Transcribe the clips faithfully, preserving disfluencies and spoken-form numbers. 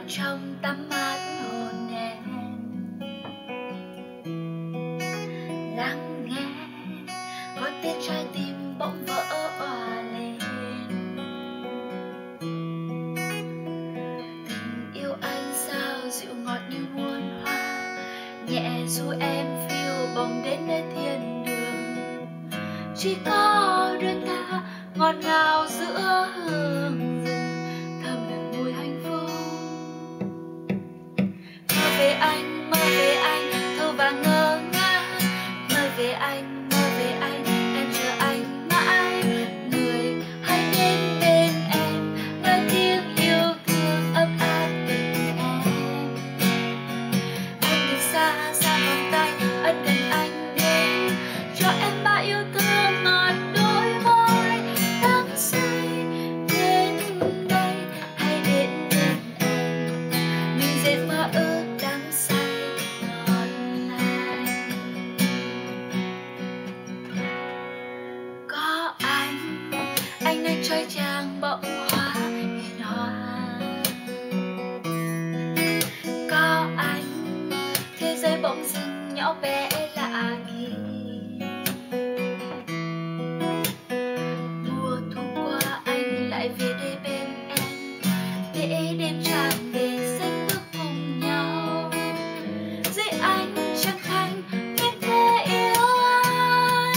trong tắm mát hồn em. Lắng nghe có tiếng trái tim bỗng vỡ òa lên. Tình yêu anh sao dịu ngọt như muôn hoa, nhẹ du em phiêu bồng đến nơi thiên đường. Chỉ có đôi ta ngọt ngào giữa hương rừng, thơm nồng mùi hạnh phúc. Mơ về anh, mơ về anh, thơ và ngơ ngác. Mơ về anh, mơ về anh, em chờ anh mãi. Người hãy đến bên em, nói tiếng yêu thương ấm áp tình em. Anh từ xa xa vòng tay, ân cần anh đến, cho em bao yêu thương ngọt đôi môi đắm say. Đến đây, hãy đến bên em, mình dệt mơ ước đắm say ngọt lành. Có anh, anh nơi trói trang bỗng hóa hiền hòa. Có anh, thế giới bỗng dưng nhỏ bé lạ kỳ. Mùa thu qua anh lại về đây bên em, để đêm tràn về xanh bước cùng nhau. Dưới ánh trăng thanh biết thế yêu anh.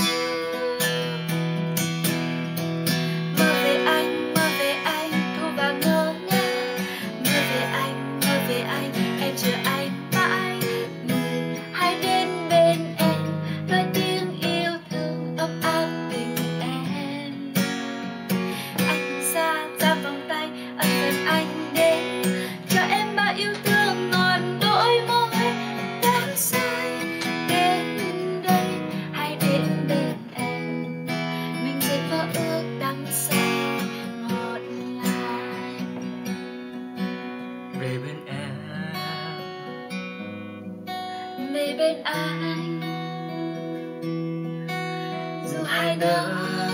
Mơ về anh, mơ về anh, thu và ngơ ngác. Mơ về anh, mơ về anh, em chờ anh mãi. Người hãy đến bên em, nói tiếng yêu thương ấm áp tình em. Anh xa ra vòng tay, ân cần anh đến, cho em bao yêu thương ngọt đôi môi đắm say. Đến đây, hãy đến bên em, mình dệt mơ ước đắm say ngọt lành. Về bên em, Về bên anh, dù hai nơi